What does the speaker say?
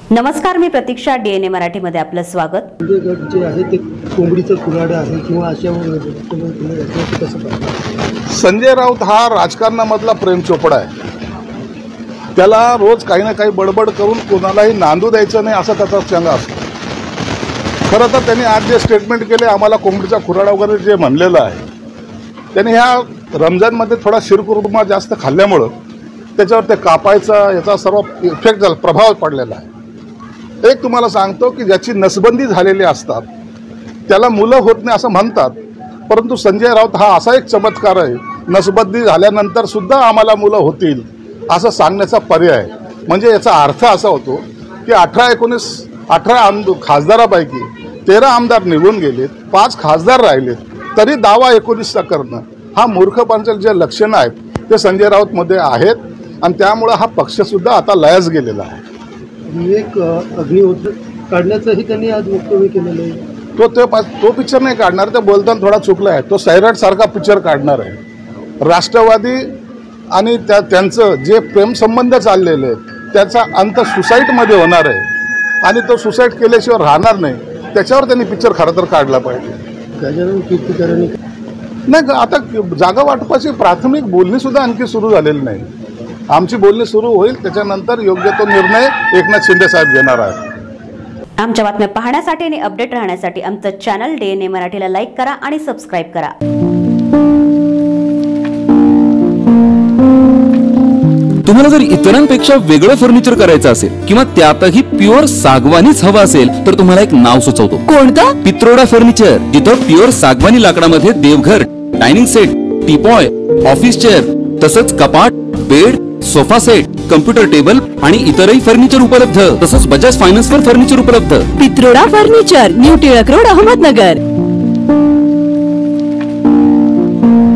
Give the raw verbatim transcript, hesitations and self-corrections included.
नमस्कार, मी प्रतीक्षा. डीएनए मराठी मध्ये आपलं स्वागत. गट जे आहे ते कोंबडीचं कुऱ्हाड आहे किंवा अशा कसं पाहता? संजय राऊत हा राजकारणामधला प्रेम चोपडा आहे. त्याला रोज काही ना काही बडबड करून कोणालाही नांदू द्यायचं नाही असा त्याचा चंगा असतो. खरं तर त्यांनी आज जे स्टेटमेंट केले, आम्हाला कोंबडीचा कुऱ्हाड वगैरे जे म्हणलेलं आहे, त्यांनी ह्या रमजानमध्ये थोडा शिरकुर्मा जास्त खाल्ल्यामुळं त्याच्यावर ते कापायचा याचा सर्व इफेक्ट झाला, प्रभाव पडलेला आहे. एक तुम्हाला सांगतो की ज्याची नसबंदी झालेली असतात त्याला मुलं होत नाही असं म्हणतात, परंतु संजय राऊत हा असा एक चमत्कार आहे, नसबंदी झाल्यानंतर सुद्धा आम्हाला मुलं होतील असं सांगण्याचा पर्याय. म्हणजे याचा अर्थ असा होतो की अठरा एकोणीस अठरा आमदार खासदारापैकी तेरा आमदार निघून गेलेत, पाच खासदार राहिलेत, तरी दावा एकोणीसचा करणं हा मूर्खपणाचे जे लक्षणं आहेत ते संजय राऊतमध्ये आहेत. आणि त्यामुळं हा पक्षसुद्धा आता लयास गेलेला आहे. एक अग्निहोत्र काढण्याचंही त्यांनी आज वक्तव्य केलेलं आहे. तो तो तो पिक्चर नाही काढणार, ते बोलताना थोडा चुकला आहे. तो सैराट सारखा पिक्चर काढणार आहे. राष्ट्रवादी आणि त्या त्यांचं जे प्रेमसंबंध चाललेले आहेत त्याचा अंत सुसाईडमध्ये होणार आहे आणि तो सुसाईड केल्याशिवाय राहणार नाही. त्याच्यावर त्यांनी पिक्चर खरं तर काढला पाहिजे. गजानन कीर्तीकरांनी नाही, आता जागा वाटपाची प्राथमिक बोलणी सुद्धा आणखी सुरू झालेली नाही. आमची बोलणी सुरू होईल, त्याच्यानंतर योग्य तो निर्णय एकनाथ शिंदे साहेब घेणार आहेत. आमच्या बातम्या पाहण्यासाठी आणि अपडेट राहण्यासाठी आमचं चॅनल डीएनए मराठीला लाईक करा आणि सबस्क्राईब करा. तुम्हाला जर इतरांपेक्षा वेगळं फर्निचर करायचं असेल किंवा त्यातही प्युअर सागवानीच हवं असेल तर तुम्हाला एक नाव सुचवतो. कोणतं? पित्रोडा फर्निचर, जिथं प्युअर सागवानी लाकडामध्ये देवघर, dining set, teapoy, office chair, तसंच कपाट, bed, sofa set, computer table आणि इतरही फर्निचर उपलब्ध. तसंच बजाज फायनान्स वर फर्निचर उपलब्ध. Pitroda furniture, new Tilak road, Ahmednagar.